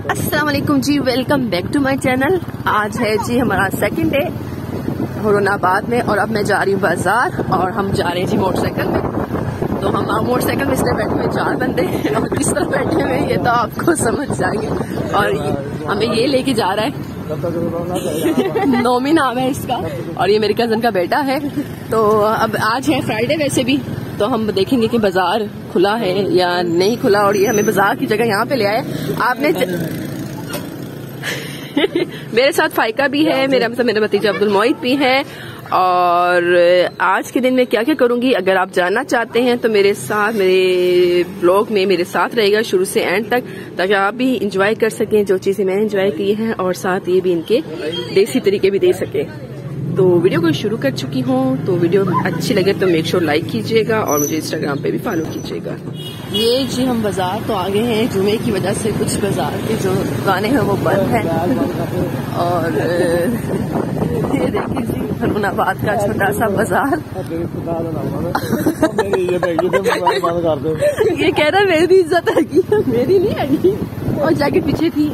अस्सलाम वालेकुम जी, welcome back to my channel. आज है जी हमारा सेकंड डे हुरनाबाद में और अब मैं जा रही हूँ बाजार और हम जा रहे हैं जी मोटरसाइकिल में। तो हम मोटरसाइकिल में इसलिए बैठे हुए 4 बंदे और किस तरह बैठे हुए ये तो आपको समझ जाएंगे। और हमें ये लेके जा रहा है नोमी नाम है इसका और ये मेरी कजन का बेटा है। तो अब आज है फ्राइडे वैसे भी, तो हम देखेंगे कि बाजार खुला है या नहीं खुला। और ये हमें बाजार की जगह यहाँ पे ले आए। आपने मेरे साथ फाइका भी है, मेरा भतीजा अब्दुल मोहित भी है। और आज के दिन में क्या क्या करूंगी, अगर आप जानना चाहते हैं तो मेरे साथ मेरे ब्लॉग में मेरे साथ रहेगा शुरू से एंड तक, ताकि आप भी इंजॉय कर सकें जो चीजें मैंने इंजॉय की हैं और साथ ये भी इनके देसी तरीके भी दे सके। तो वीडियो को शुरू कर चुकी हूँ। तो वीडियो अच्छी लगे तो मेक श्योर लाइक कीजिएगा और मुझे इंस्टाग्राम पे भी फॉलो कीजिएगा। ये जी हम बाजार तो आगे हैं, जुमे की वजह से कुछ बाजार की जो दुकानें हैं वो बंद हैं। और ये देखिए जी हुरनाबाद का छोटा सा बाजार। ये कह रहा है मेरी इज्जत है, मेरी नहीं है। और जैकेट पीछे थी,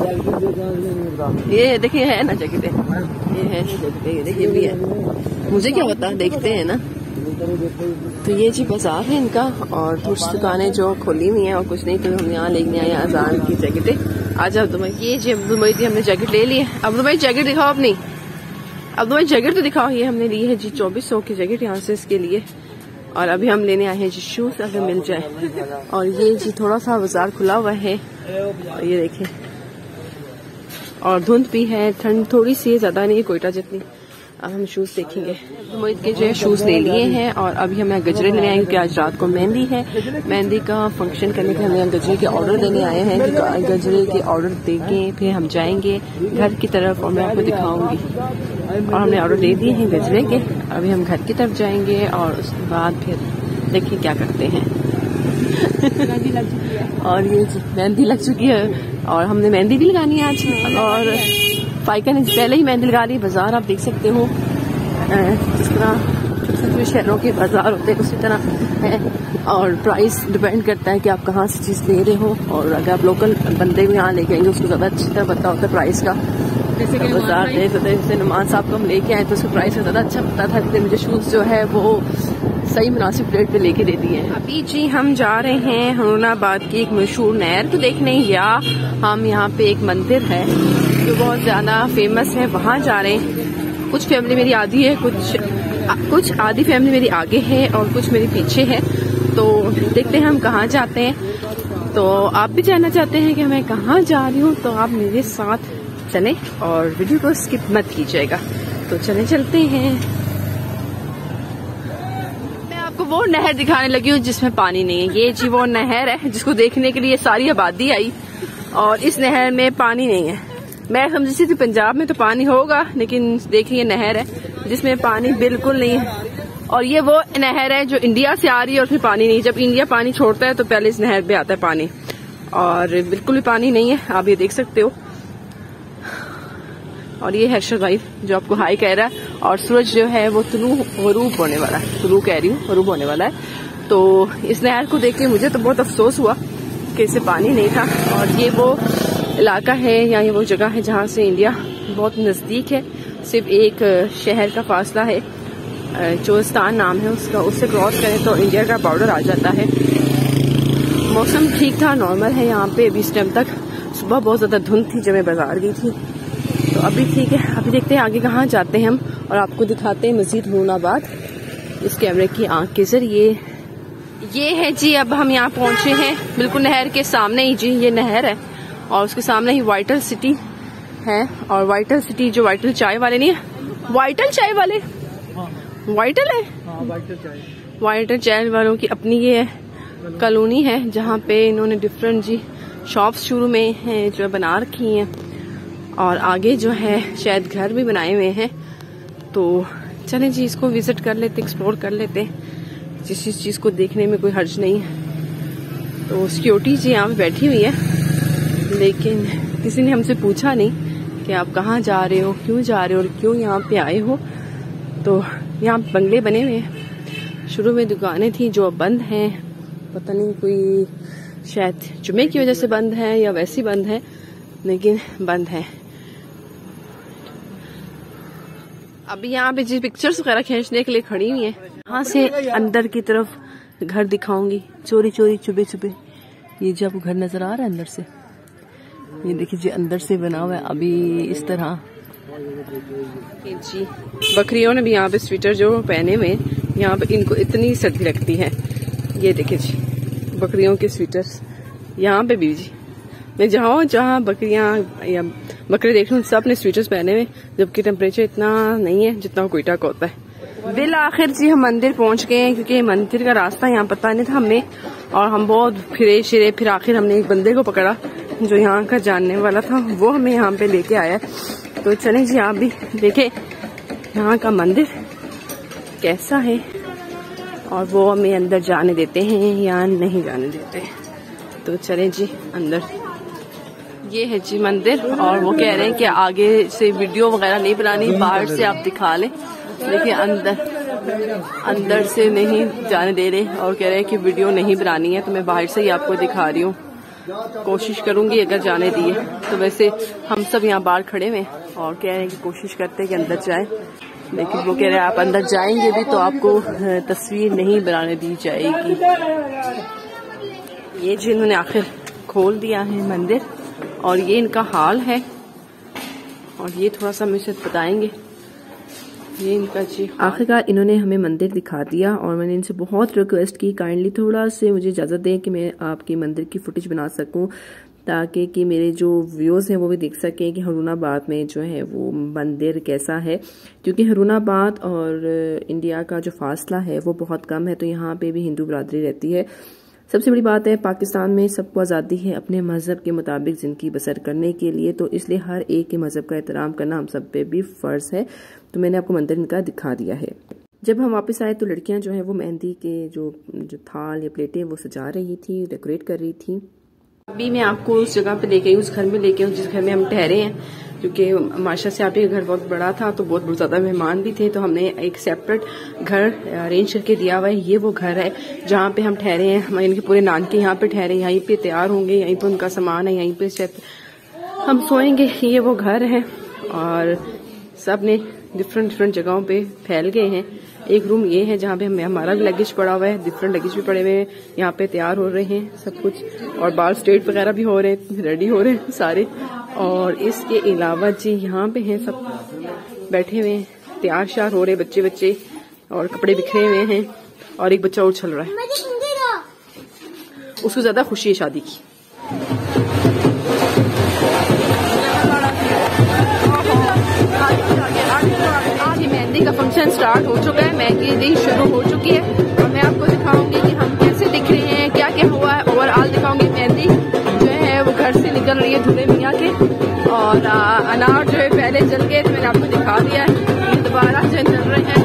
ये देखिए है ना जैकेट, ये है जैकेट, ये देखिए भी है। मुझे क्या पता, देखते हैं ना। तो ये जी बाजार है इनका और कुछ दुकानें जो खोली हुई हैं और कुछ नहीं। तो हम यहाँ लेने आए अजान की जैकेटें। आज अब्दुल मोहित, ये जी अब्दुल मोहित हमने जैकेट ले ली है। अब्दुल मोहित जैकेट दिखाओ अपनी, अब्दुल मोहित जैकेट तो दिखाओ। ये हमने ली है जी 2400 की जैकेट यहाँ से इसके लिए। और अभी हम लेने आए हैं जी शूज, अगर मिल जाए। और ये जी थोड़ा सा बाजार खुला हुआ है और ये देखें, और धुंध भी है, ठंड थोड़ी सी ज्यादा नहीं, कोयटा जितनी। अब हम शूज देखेंगे। मोहित के जो है शूज ले लिए हैं और अभी हमें गजरे लेने आए क्योंकि आज रात को मेहंदी है। मेहंदी का फंक्शन करने के हमें गजरे के ऑर्डर देने आए हैं कि गजरे के ऑर्डर देंगे फिर हम जाएंगे घर की तरफ और मैं आपको दिखाऊंगी। और हमने ऑर्डर दे दिए हैं गजरे के, अभी हम घर की तरफ जाएंगे और उसके बाद फिर देखिए क्या करते हैं। और ये मेहंदी लग चुकी है और हमने मेहंदी भी लगानी है आज। और फाइका ने पहले ही मेहंदी लगा ली। बाजार आप देख सकते हो जिस तरह छोटे शहरों के बाजार होते हैं उसी तरह है। और प्राइस डिपेंड करता है कि आप कहाँ से चीज ले रहे हो। और अगर आप लोकल बंदे भी यहाँ लेके आएंगे उसको ज्यादा अच्छी तरह पता होता है प्राइस का। जैसे कि बाजार जैसे नुमान साहब को हम लेके आए तो उसका प्राइस ज्यादा अच्छा पता था, इसलिए मुझे शूज जो है वो सही मुनासिब रेट पे लेके दे दिए। अभी जी हम जा रहे हैं हुरनाबाद की एक मशहूर नहर को देखने, या हम यहाँ पे एक मंदिर है जो बहुत ज्यादा फेमस है, वहाँ जा रहे हैं। कुछ फैमिली मेरी आधी है, कुछ आधी फैमिली मेरी आगे है और कुछ मेरे पीछे है। तो देखते हैं हम कहाँ जाते हैं। तो आप भी जानना चाहते हैं कि मैं कहाँ जा रही हूँ तो आप मेरे साथ चलें और वीडियो को स्किप मत कीजिएगा। तो चलते हैं। वो नहर दिखाने लगी हूँ जिसमें पानी नहीं है। ये जी वो नहर है जिसको देखने के लिए सारी आबादी आई और इस नहर में पानी नहीं है। मैं समझी थी पंजाब में तो पानी होगा, लेकिन देखिए नहर है जिसमें पानी बिल्कुल नहीं है। और ये वो नहर है जो इंडिया से आ रही है और फिर पानी नहीं। जब इंडिया पानी छोड़ता है तो पहले इस नहर पे आता है पानी और बिल्कुल भी पानी नहीं है, आप ये देख सकते हो। और ये है शराइब जो आपको हाई कह रहा है और सूरज जो है वो गरूब होने वाला है, तुलू कह रही हूँ, गरूब होने वाला है। तो इस नहर को देख के मुझे तो बहुत अफसोस हुआ कि इससे पानी नहीं था। और ये वो इलाका है या ये वो जगह है जहाँ से इंडिया बहुत नजदीक है, सिर्फ एक शहर का फासला है, चोस्तान नाम है उसका, उससे क्रॉस करें तो इंडिया का बॉर्डर आ जाता है। मौसम ठीक था, नॉर्मल है यहाँ पे अभी इस टाइम तक। सुबह बहुत ज्यादा धुंध थी जब मैं बाजार गई थी, तो अभी ठीक है। अभी देखते हैं आगे कहाँ जाते हैं हम और आपको दिखाते हैं मस्जिद हुरनाबाद इस कैमरे की आंख के जरिए। ये है जी, अब हम यहाँ पहुंचे हैं बिल्कुल नहर के सामने ही जी, ये नहर है और उसके सामने ही वाइटल सिटी है। और वाइटल सिटी जो वाइटल चाय वाले नहीं है, वाइटल चाय वाले, वाइटल है, वाइटल चाय वालों की अपनी ये कॉलोनी है जहाँ पे इन्होंने डिफरेंट जी शॉप्स शुरू में हैं जो बना रखी हैं और आगे जो है शायद घर भी बनाए हुए हैं। तो चलें जी इसको विजिट कर लेते, एक्सप्लोर कर लेते हैं। जिस चीज को देखने में कोई हर्ज नहीं है। तो सिक्योरिटी जी यहाँ पे बैठी हुई है, लेकिन किसी ने हमसे पूछा नहीं कि आप कहाँ जा रहे हो, क्यों जा रहे हो और क्यों यहाँ पे आए हो। तो यहाँ बंगले बने हुए हैं, शुरू में दुकानें थी जो अब बंद हैं, पता नहीं कोई शायद जुमे की वजह से बंद है या वैसी बंद है। लेकिन बंद है। अभी यहाँ पे जी पिक्चर्स वगैरह खींचने के लिए खड़ी हुई है। यहाँ से अंदर की तरफ घर दिखाऊंगी, चोरी चोरी चुपे चुपे। ये जो आपको घर नजर आ रहा है अंदर से, ये देखिए जी अंदर से बना हुआ है अभी इस तरह। जी बकरियों ने भी यहाँ पे स्वेटर जो पहने हुए, यहाँ पे इनको इतनी सर्दी लगती है। ये देखिए जी बकरियों के स्वेटर्स यहाँ पे भी जी। मैं जहाँ बकरियाँ या बकरे देख लूँ सब ने स्वेटर्स पहने हुए, जबकि टेम्परेचर इतना नहीं है जितना कोयटा का होता है। बिल आखिर जी हम मंदिर पहुंच गए हैं, क्योंकि मंदिर का रास्ता यहाँ पता नहीं था हमें, और हम बहुत फिरे शिरे, फिर आखिर हमने एक बंदे को पकड़ा जो यहाँ का जानने वाला था, वो हमें यहाँ पे लेके आया। तो चलें जी आप भी देखें यहाँ का मंदिर कैसा है, और वो हमें अंदर जाने देते हैं या नहीं जाने देते। तो चलें जी अंदर। ये है जी मंदिर, और वो कह रहे हैं कि आगे से वीडियो वगैरह नहीं बनानी, बाहर से आप दिखा लें। देखिए अंदर से नहीं जाने दे रहे, और कह रहे हैं कि वीडियो नहीं बनानी है, तो मैं बाहर से ही आपको दिखा रही हूँ। कोशिश करूंगी अगर जाने दिए तो। वैसे हम सब यहाँ बाहर खड़े हुए और कह रहे हैं कि कोशिश करते हैं कि अंदर जाए, लेकिन वो कह रहे हैं आप अंदर जाएंगे भी तो आपको तस्वीर नहीं बनाने दी जाएगी। ये जी इन्होंने आखिर खोल दिया है मंदिर, और ये इनका हाल है, और ये थोड़ा सा मुझे बताएंगे। ये इनका जी आखिरकार इन्होंने हमें मंदिर दिखा दिया, और मैंने इनसे बहुत रिक्वेस्ट की काइंडली थोड़ा से मुझे इजाजत दें कि मैं आपकी मंदिर की फुटेज बना सकूं, ताकि कि मेरे जो व्यूअर्स हैं वो भी देख सकें कि हरूनाबाद में जो है वो मंदिर कैसा है। क्योंकि हरूनाबाद और इंडिया का जो फासला है वो बहुत कम है, तो यहाँ पे भी हिंदू बरादरी रहती है। सबसे बड़ी बात है पाकिस्तान में सबको आज़ादी है अपने मजहब के मुताबिक ज़िंदगी बसर करने के लिए, तो इसलिए हर एक के मजहब का एहतराम करना हम सब पे भी फ़र्ज़ है। तो मैंने आपको मंदिर इनका दिखा दिया है। जब हम वापस आए तो लड़कियां जो है वो मेहंदी के जो थाल या प्लेटें वो सजा रही थी, डेकोरेट कर रही थी। अभी मैं आपको उस जगह पे लेके आई, उस घर में लेके आई जिस घर में हम ठहरे हैं, क्योंकि माशा से आप ही का घर बहुत बड़ा था, तो बहुत ज्यादा मेहमान भी थे, तो हमने एक सेपरेट घर अरेंज करके दिया हुआ है। ये वो घर है जहाँ पे हम ठहरे हैं, हम इनके पूरे नानके यहाँ पे ठहरे, यहीं पे तैयार होंगे, यहीं पे उनका सामान है, यहीं पे हम सोएंगे। ये वो घर है, और सब ने डिफरेंट जगहों पे फैल गए हैं। एक रूम ये है जहाँ पे हमारा भी लगेज पड़ा हुआ है, डिफरेंट लगेज भी पड़े हुए हैं, यहाँ पे तैयार हो रहे हैं सब कुछ, और बाल स्ट्रेट वगैरह भी हो रहे हैं, रेडी हो रहे हैं सारे। और इसके अलावा जी यहाँ पे हैं सब बैठे हुए हैं, तैयार श्यार हो रहे बच्चे, और कपड़े बिखरे हुए हैं, और एक बच्चा और चल रहा है, उसको ज्यादा खुशी है शादी की। मेहंदी का फंक्शन स्टार्ट हो चुका है, मेहंदी शुरू हो चुकी है, और मैं आपको दिखाऊंगी कि हम कैसे दिख रहे हैं, क्या क्या हुआ है, ओवरऑल दिखाऊंगी। मेहंदी जो है वो घर से निकल रही है दूल्हे मियाँ के, और अनार जो है पहले जल गए, तो मैंने आपको दिखा दिया है, ये दोबारा जो जल रहे हैं।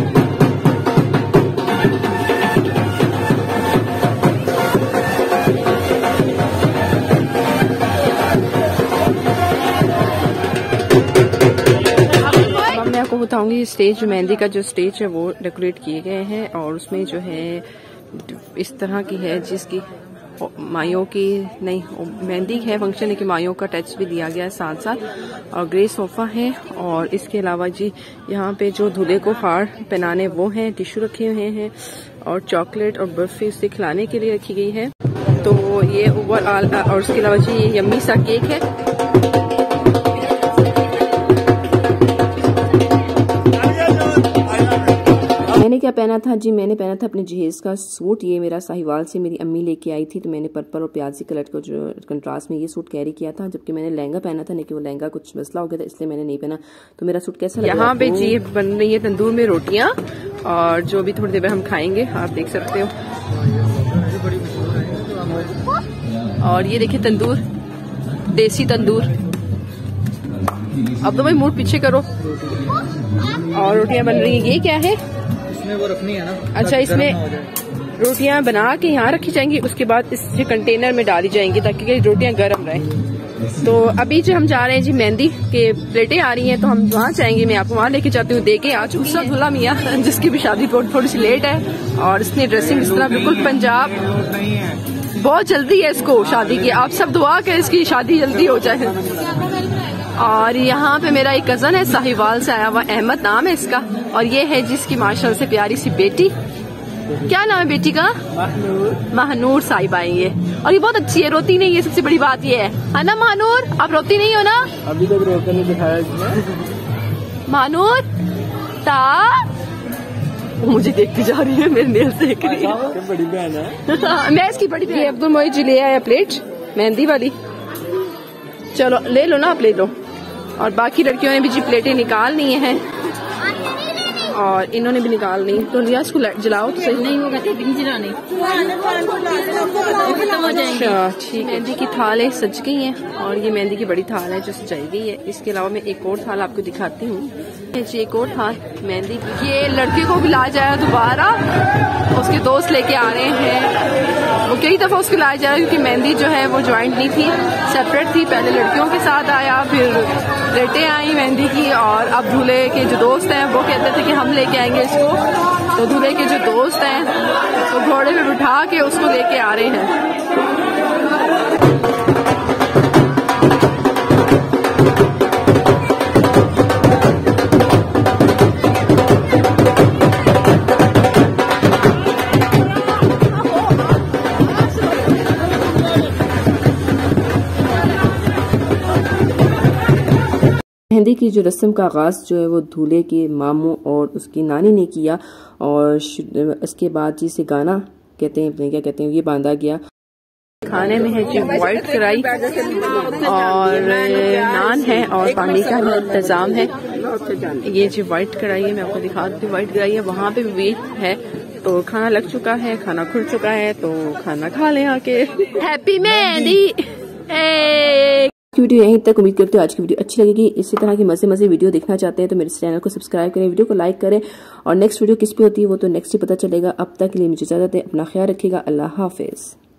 बताऊंगी स्टेज, मेहंदी का जो स्टेज है वो डेकोरेट किए गए हैं, और उसमें जो है इस तरह की है जिसकी मायों की नहीं मेहंदी है फंक्शन, लेकिन मायों का टच भी दिया गया है साथ साथ, और ग्रे सोफा है। और इसके अलावा जी यहाँ पे जो दूल्हे को हार पहनाने वो हैं, टिश्यू रखे हुए हैं, और चॉकलेट और बर्फी उससे खिलाने के लिए रखी गई है। तो ये ओवरऑल, और उसके अलावा जी ये यम्मी सा केक है। मैंने क्या पहना था जी, मैंने पहना था अपने जहेज का सूट, ये मेरा साहिवाल से मेरी अम्मी लेके आई थी, तो मैंने पर्पल और प्याजी कलर को जो कंट्रास्ट में ये सूट कैरी किया था, जबकि मैंने लहंगा पहना था, लेकिन वो लहंगा कुछ मसला हो गया था इसलिए मैंने नहीं पहना। तो मेरा सूट कैसा लगा? यहाँ पे जी बन रही है तंदूर में रोटियां, और जो भी थोड़ी देर में हम खाएंगे, आप देख सकते हो। और ये देखिए तंदूर, देसी तंदूर। अब तो भाई मूड पीछे करो। और रोटियां बन रही है, ये क्या है? इसमें वो रखनी है ना। अच्छा, इसमें रोटियां बना के यहाँ रखी जाएंगी, उसके बाद इस कंटेनर में डाली जाएंगी ताकि रोटियां गर्म रहें। तो अभी जो हम जा रहे हैं जी, मेहंदी के प्लेटें आ रही हैं, तो हम वहाँ जाएंगे, मैं आपको वहाँ लेके जाती हूँ। देखे आज दूसरा दूल्हा मियाँ जिसकी भी शादी थोड़ी सी लेट है, और इसने ड्रेसिंग इस तरह बिल्कुल पंजाब बहुत जल्दी है इसको शादी की। आप सब दुआ करें इसकी शादी जल्दी हो जाए। और यहाँ पे मेरा एक कजन है, साहिवाल से आया हुआ, अहमद नाम है इसका। और ये है जिसकी माशाल्लाह से प्यारी सी बेटी, क्या नाम है बेटी का? महानूर साहिबा है ये। और ये बहुत अच्छी है, रोती नहीं है, सबसे बड़ी बात ये है ना महानूर? आप रोती नहीं हो ना? अभी तक रोकर नहीं दिखाया महानूर ता वो मुझे देखती जा रही है, मेरे नेल देख रही है। बड़ी बहन है। मैं इसकी बड़ी बहन। अब्दुल मोहित जी ले आया प्लेट मेहंदी वाली, चलो ले लो ना, आप ले लो। और बाकी लड़कियों ने भी जी प्लेटें निकालनी है और इन्होंने भी निकालनी। तो लिया इसको जलाओ तो सही। नहीं होगा नहीं जलाने। अच्छा ठीक। मेहंदी की थालें सज गई हैं और ये मेहंदी की बड़ी थाल है जो सजाई गई है। इसके अलावा मैं एक और थाल आपको दिखाती हूँ जी, एक और थाल मेहंदी की। ये लड़के को भी ला जाया दोबारा, उसके दोस्त लेके आ रहे हैं। वो कई दफा उसको लाया जा रहा है क्योंकि मेहंदी जो है वो ज्वाइंट नहीं थी, सेपरेट थी। पहले लड़कियों के साथ आया, फिर प्लेटें आई मेहंदी की। और अब दूल्हे के जो दोस्त हैं वो कहते थे कि हम लेके आएंगे इसको। तो दूल्हे के जो दोस्त हैं तो घोड़े पे बिठा के उसको लेके आ रहे हैं। मेहंदी की जो रस्म का आगाज जो है वो दूल्हे के मामू और उसकी नानी ने किया। और इसके बाद जिसे गाना कहते हैं, क्या कहते हैं, ये बांधा गया। खाने में है जी व्हाइट कढ़ाई और नान है और पानी का इंतजाम है। ये जी व्हाइट कढ़ाई है, मैं आपको दिखा देती हूँ। व्हाइट कढ़ाई है, वहाँ पे भी है। तो खाना लग चुका है, खाना खुल चुका है, तो खाना खा लें आके। हैप्पी मेहंदी। वीडियो यहीं तक। उम्मीद करते हो आज की वीडियो अच्छी लगेगी। इसी तरह की मजे वीडियो देखना चाहते हैं तो मेरे चैनल को सब्सक्राइब करें, वीडियो को लाइक करें। और नेक्स्ट वीडियो किस पे होती है वो तो नेक्स्ट ही पता चलेगा। अब तक के लिए मुझे इजाजत है, अपना ख्याल रखिएगा। अल्लाह हाफिज।